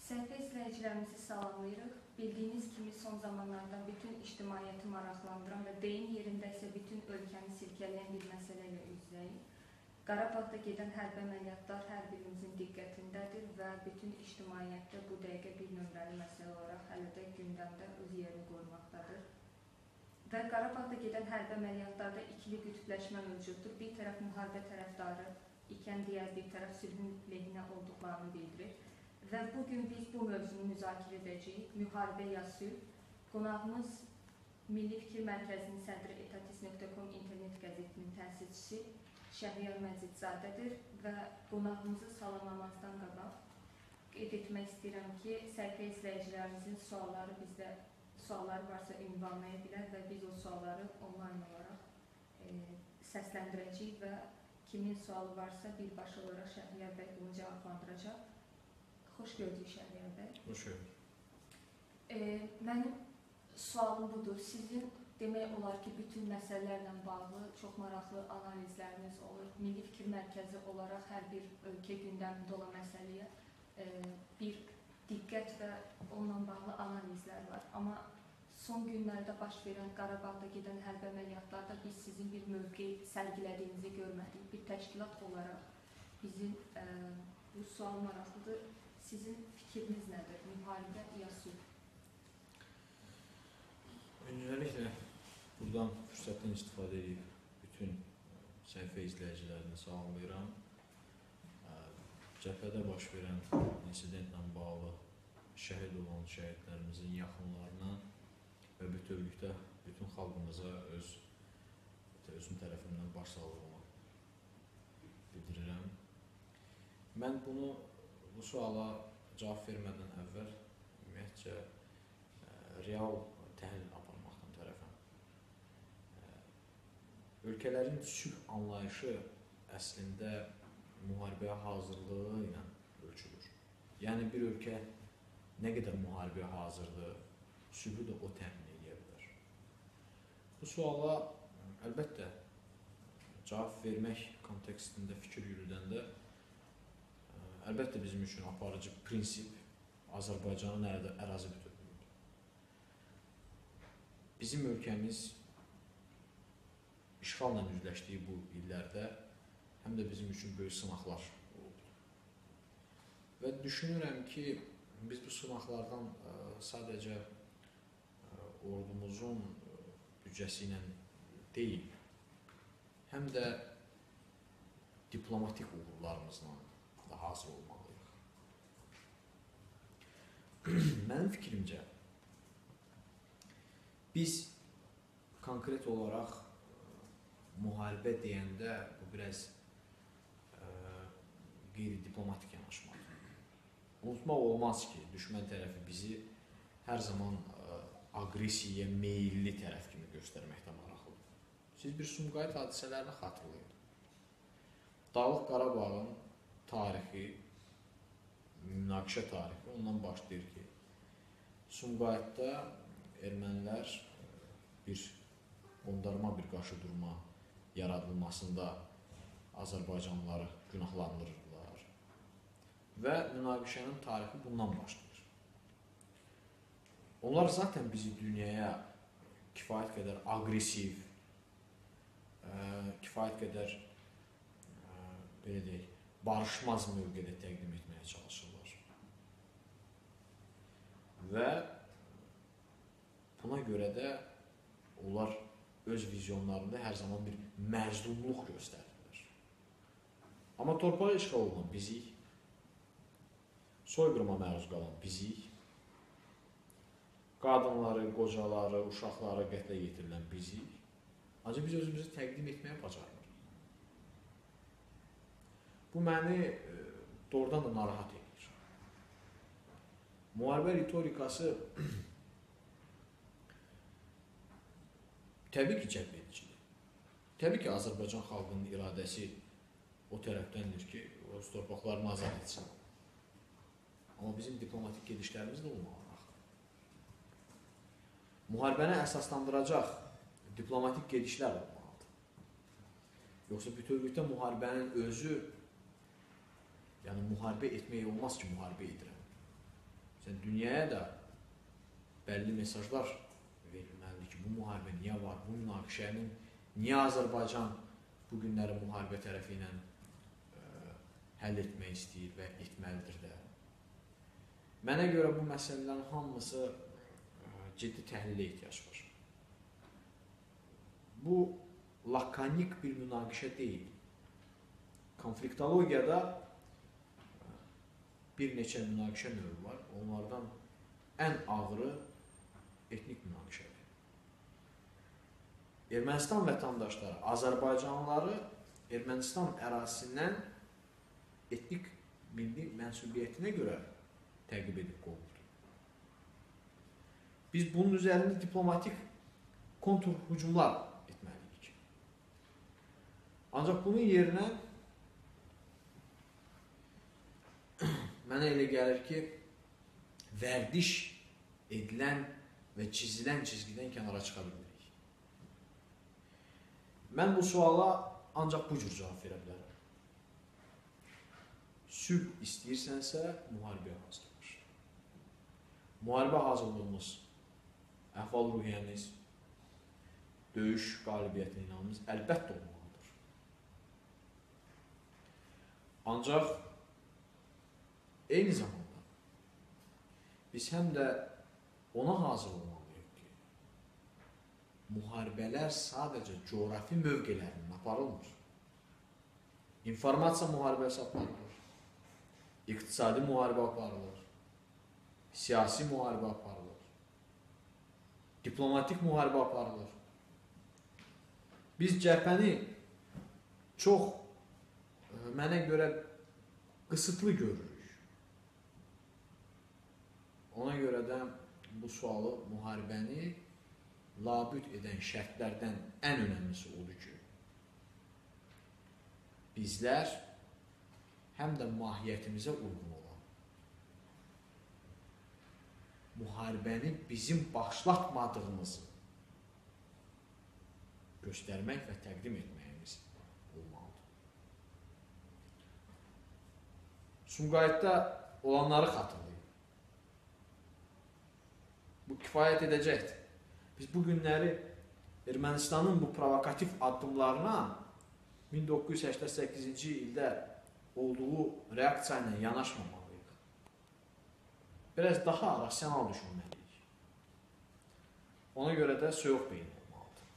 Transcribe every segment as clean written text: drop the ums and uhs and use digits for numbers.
Səhifə izləyicilərimizi salamlayırıq. Bildiyiniz kimi son zamanlarda bütün ictimaiyyəti maraqlandıran və deyim yerində isə bütün ölkəni silkələyən bir məsələ ilə üz-üzəyik. Qarabağda gedən hərbi əməliyyatlar hər birimizin diqqətindədir və bütün ictimaiyyətdə bu dəqiqə bir nömrəli məsələ olaraq hələ də gündəmdə öz yerini qorumaqdadır. Və Qarabağda gedən hərbi əməliyyatlarda ikili qütbləşmə mövcuddur. Bir tərəf müharibə tərəfdarı ikən digər bir tərəf sülhün lehinə olduqlarını bildirir. Və bugün biz bu mövzunu müzakirə edəcəyik. Müharibə ya sülh. Qonağımız Milli Fikir Mərkəzinin sədri etatis.com internet qəzetinin təsisçisi Şəhriyar Məcidzadədir və qonağımızı salamlamazdan qabaq qeyd etmək istəyirəm ki, səhifə izləyicilərimizin sualları varsa ünvanlaya bilər və biz o sualları onlayn olaraq səsləndirəcəyik və kimin sualı varsa birbaşa olaraq Şəhriyar bəy bunu cavablandıracaq. Xoş gördük Şəhriyar bəy. Xoş gördük. Mənim sualım budur. Sizin demək olar ki, bütün məsələlərlə bağlı çox maraqlı analizləriniz olur. Milli Fikir Mərkəzi olaraq hər bir ölkə gündəmində olan məsələyə bir diqqət və onunla bağlı analizlər var. Amma son günlərdə baş verən Qarabağda gedən hərbi əməliyyatlarda biz sizin bir mövqe sərgilədiyinizi görmədik. Bir təşkilat olaraq bizim bu sual maraqlıdır. Sizin fikriniz nədir? Müharibə ya sülh? Öncəliklə buradan fürsətdən istifadə edib bütün səhifə izləyicilərini salamlayıram. Cəbhədə baş verən insidentlə bağlı şəhid olan şəhidlərimizin yaxınlarına və bütövlükdə bütün xalqımıza özüm tərəfimdən başsağlığımı bildirirəm. Mən bu suala cavab vermədən əvvəl ümumiyyətcə real təhlil aparmaqdan tərəfəm. Ölkələrin sülh anlayışı əslində müharibəyə hazırlığı ilə ölçülür. Yəni bir ölkə nə qədər müharibəyə hazırdır, sülhü də o təmin edə bilər. Bu suala əlbəttə cavab vermək kontekstində fikir yürüdəndə əlbəttə bizim üçün aparıcı prinsip Azərbaycanın ərazi bütövlüyüdür. Bizim ölkəmiz işğalla üzləşdiyi bu illərdə həm də bizim üçün böyük sınaqlar oldu. Və düşünürəm ki, biz bu sınaqlardan sadəcə ordumuzun büdcəsi ilə deyil, həm də diplomatik uğurlarımızla da hazır olmalıyıq. Mənim fikrimcə, biz konkret olaraq müharibə deyəndə bu biraz qeyri-diplomatik yanaşmadır. Unutmaq olmaz ki, düşmən tərəfi bizi hər zaman aqressiyaya meyilli tərəf kimi göstərməkdə maraqlıdır. Siz bir Sumqayıt hadisələrini xatırlayın. Dağlıq Qarabağın tarixi, münaqişə tarixi ondan başlayır ki, Sumqayıtda ermənilər bir qondarma bir qarşıdurma yaradılmasında Azərbaycanlıları günahlandırırlar və münaqişənin tarixi bundan başlayır. Onlar zaten bizi dünyaya kifayət qədər aqressiv, kifayət qədər belə deyək, barışmaz mövqedə təqdim etməyə çalışırlar. Və buna görə də onlar öz vizyonlarında hər zaman bir məzlumluq göstərirlər. Amma torpağı işğal olunan bizik, soyqırıma məruz qalan bizik, qadınları, qocaları, uşaqları qətlə yetirilən bizik, ancaq biz özümüzü təqdim etməyə bacarmırıq. Bu məni doğrudan da narahat edir. Müharibə ritorikası təbii ki, cəlb edicidir. Təbii ki, Azərbaycan xalqının iradəsi o tərəfdəndir ki, öz torpaqlarını azad etsin. Amma bizim diplomatik gedişlərimiz də olmalıdır. Müharibəni əsaslandıracaq diplomatik gedişlər olmalıdır. Yoxsa bütövlükdə müharibənin özü, yəni müharibə etmək olmaz ki, müharibə edirəm. Dünyaya da bəlli mesajlar verilməlidir ki, bu müharibə niyə var, bu münaqişənin niyə Azərbaycan bu günləri müharibə tərəfi ilə həll etmək istəyir və etməlidir də. Mənə görə bu məsələlərin hamısı ciddi təhlilə ehtiyac var. Bu lakanik bir münaqişə deyil. Konfliktologiyada bir neçə münaqişə növü var. Onlardan ən ağırı etnik münaqişədir. Ermənistan vətəndaşları Azərbaycanlıları Ermənistan ərazisindən etnik milli mənsubiyyətinə görə təqib edib qovuldu. Biz bunun üzərində diplomatik kontur hücumlar etməliyik. Ancaq bunun yerinə mənə elə gəlir ki, vərdiş edilən və çizilən çizgidən kənara çıxa bilmirik. Mən bu suala ancaq bu cür cavab verə bilərəm. Sülh istəyirsənsə, müharibəyə hazırlanır. Müharibə hazırlığımız, əhval-ruhiyyəmiz, döyüş qalibiyyətinə inanmamız əlbəttə olmalıdır. Ancaq eyni zamanda biz həm də ona hazır olmalıyıq ki, müharibələr sadəcə coğrafi mövqelərindən aparılmır. İnformasiya müharibəsi aparılır, iqtisadi müharibə aparılır, siyasi müharibə aparılır, diplomatik müharibə aparılır. Biz cəbhəni çox, mənə görə qısıtlı görürük. Ona görə də bu sualı, müharibəni labüd edən şərtlərdən ən önəmlisi odur ki, bizlər həm də mahiyyətimizə uyğun olan müharibəni bizim başlatmadığımızı göstərmək və təqdim etməyimiz olmalıdır. Sumqayıtda olanları xatırlayın. Bu kifayət edəcəkdir. Biz bu günləri Ermənistanın bu provokativ addımlarına 1988-ci ildə olduğu reaksiya ilə yanaşmamalıyıq. Biraz daha rasional düşünməliyik. Ona görə də soyuq beyin olmalıdır.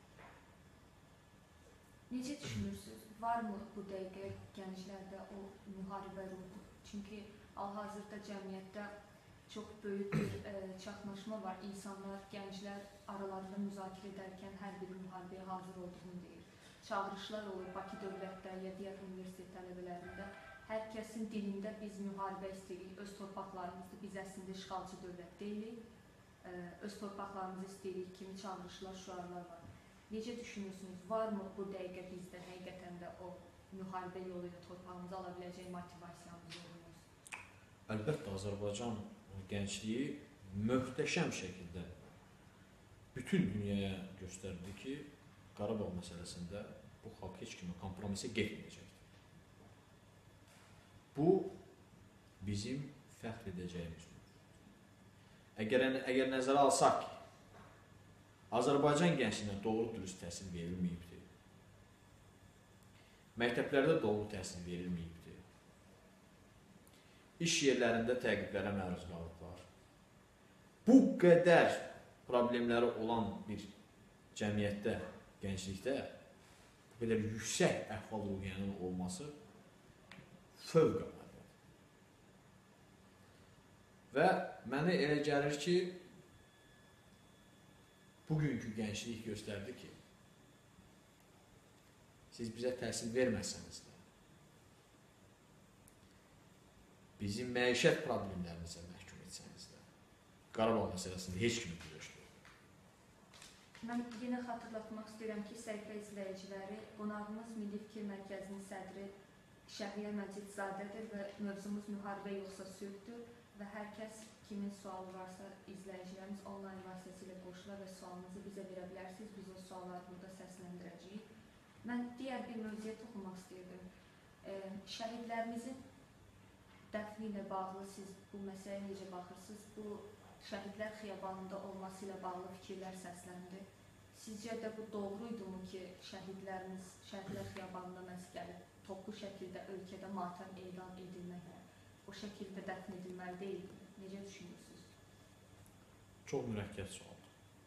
Necə düşünürsünüz? Varmı bu dəqiqə gənclərdə o müharibə ruhu? Çünki hal-hazırda cəmiyyətdə çox böyük bir çaxnaşma var. İnsanlar, gənclər aralarında müzakirə edərkən hər biri müharibəyə hazır olduğunu deyir. Çağırışlar olur Bakı dövlətdə ya digər universitet tələbələrində. Hər kəsin dilində biz müharibə istəyirik, öz torpaqlarımızda biz əslində işğalçı dövlət deyilik, öz torpaqlarımızı istəyirik kimi çağırışlar, şüarlar var. Necə düşünürsünüz? Varmı bu dəqiqə bizdə həqiqətən də o müharibə yolu ilə torpağımızı ala biləcək motivasiyamız olmaz? Əlbəttə, Azərbaycan gəncliyi möhtəşəm şəkildə bütün dünyaya göstərdi ki, Qarabağ məsələsində bu xalq heç kimi kompromisə getməyəcəkdir. Bu, bizim fəxr edəcəyimiz. Əgər nəzərə alsaq ki, Azərbaycan gəncliyinə doğru-dürüst təhsil verilməyibdir, məktəblərdə doğru təhsil verilməyibdir, iş yerlərində təqiblərə məruz qalıblar. Bu qədər problemləri olan bir cəmiyyətdə, gənclikdə bu qədər yüksək əhval-ruhiyyənin olması fövqələdədir. Və mənə elə gəlir ki, bugünkü gənclik göstərdi ki, siz bizə təhsil verməsəniz də, bizim məişət problemlərimizə məhkum etsəniz də, Qarabağ məsələsində heç kimi güləşdir. Mən yenə xatırlatmaq istəyirəm ki, səhifə izləyiciləri, qonağımız Milli Fikir Mərkəzinin sədri Şəhriyar Məcidzadədir və mövzumuz müharibə yoxsa sülhdür və hər kəs kimin sualı varsa izləyicilərimiz onlayn vasitəsilə qoşular və sualınızı bizə verə bilərsiniz. Biz o sualları burada səsləndirəcəyik. Mən digər bir mövzuya toxunmaq istəyirdim. Şəhidlərimizin dəfni ilə bağlı siz bu məsələyə necə baxırsınız? Bu Şəhidlər Xiyabanında olması ilə bağlı fikirlər səsləndi. Sizcə də bu doğruydumu ki, şəhidlərimiz Şəhidlər Xiyabanında məhz gəlib toplu şəkildə ölkədə matəm elan edilməyə, o şəkildə dəfn edilməli deyildi? Necə düşünürsünüz? Çox mürəkkəb sualdır.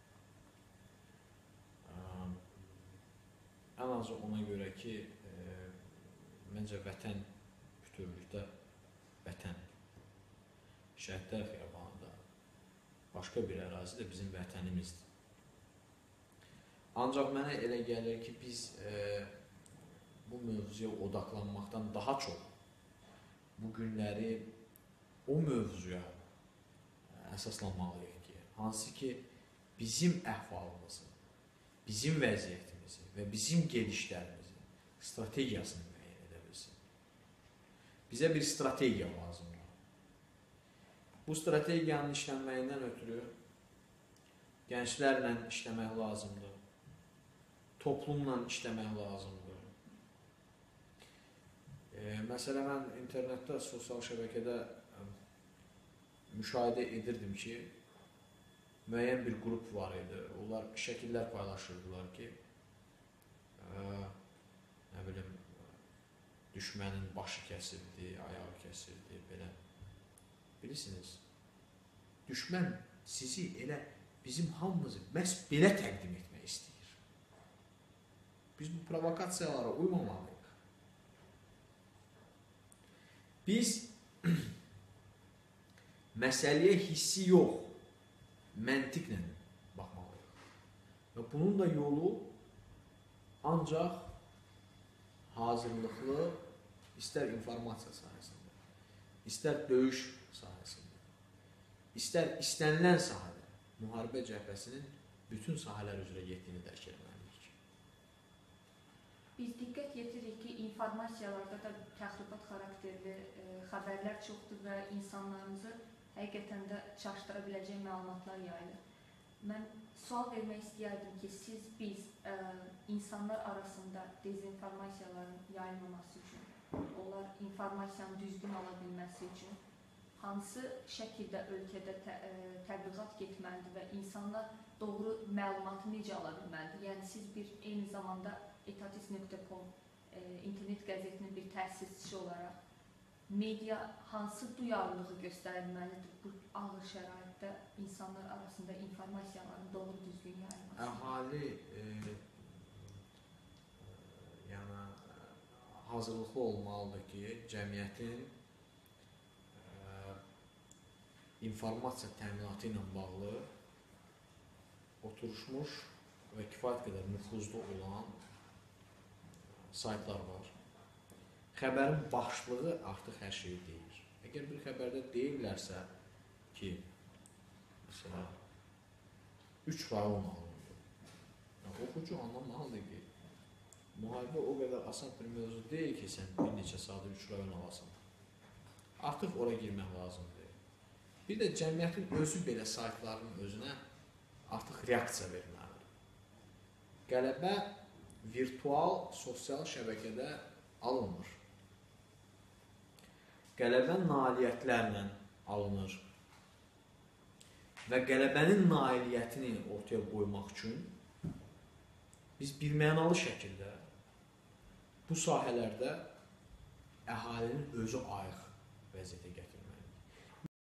Ən azı ona görə ki, məncə vətən bütövlükdə vətən. Şəhidlər Xiyabanında başqa bir ərazi də bizim vətənimizdir. Ancaq mənə elə gəlir ki, biz bu mövzuya odaqlanmaqdan daha çox bu günləri o mövzuya əsaslanmalıyıq ki, hansı ki bizim əhvalımızı, bizim vəziyyətimizi və bizim gedişlərimizin strategiyasını müəyyən edə bilsin. Bizə bir strategiya lazımdır. Bu strategiyanın işlənməyindən ötürü gənclərlə işləmək lazımdır, toplumla işləmək lazımdır. Məsələn, mən internetdə, sosial şəbəkədə müşahidə edirdim ki, müəyyən bir qrup var idi. Onlar şəkillər paylaşırdılar ki, nə bilim, düşmənin başı kəsildi, ayağı kəsildi, belə. Bilirsiniz, düşmən sizi elə bizim hamımızı məhz belə təqdim etmək istəyir. Biz bu provokasiyalara uymamalıyıq. Biz məsələyə hissi yox, məntiqlə baxmalıyıq. Və bunun da yolu ancaq hazırlıqlı, istər informasiya sahəsində, istər döyüş sahəsində, istər istənilən sahədə, müharibə cəbhəsinin bütün sahələr üzrə getdiyini dərk etməliyik. Biz diqqət yetiririk ki, informasiyalarda da təxribat xarakterli xəbərlər çoxdur və insanlarımızı həqiqətən də çaşdıra biləcək məlumatlar yayılır. Mən sual vermək istəyərdim ki, biz insanlar arasında dezinformasiyaların yayılmaması üçün, onlar informasiyanın düzgün ala bilməsi üçün hansı şəkildə ölkədə təbliğat getməlidir və insanlar doğru məlumatı necə ala bilməlidir? Yəni, siz bir eyni zamanda etatis.com internet qəzetinin bir təsisçisi olaraq media hansı duyarlılığı göstərilməlidir bu ağır şəraitdə insanlar arasında informasiyaların doğru düzgün yayılması? Əhali yəni hazırlıqlı olmalıdır ki, cəmiyyətin informasiya təminatı ilə bağlı oturuşmuş və kifayət qədər nüfuzlu olan saytlar var. Xəbərin başlığı artıq hər şeyi deyir. Əgər bir xəbərdə deyirlərsə ki, məsələn, 3 rayon alındı. Oxucu anlamalıdır ki, müharibə o qədər asan bir mövzu deyil ki, sən bir neçə saatı 3 rayon alasan. Artıq ora girmək lazımdır. Bir də cəmiyyətin özü belə saytların özünə artıq reaksiya verməlidir. Qələbə virtual sosial şəbəkədə alınmır. Qələbə nailiyyətlərlə alınır və qələbənin nailiyyətini ortaya qoymaq üçün biz birmənalı şəkildə bu sahələrdə əhalinin özü ayıq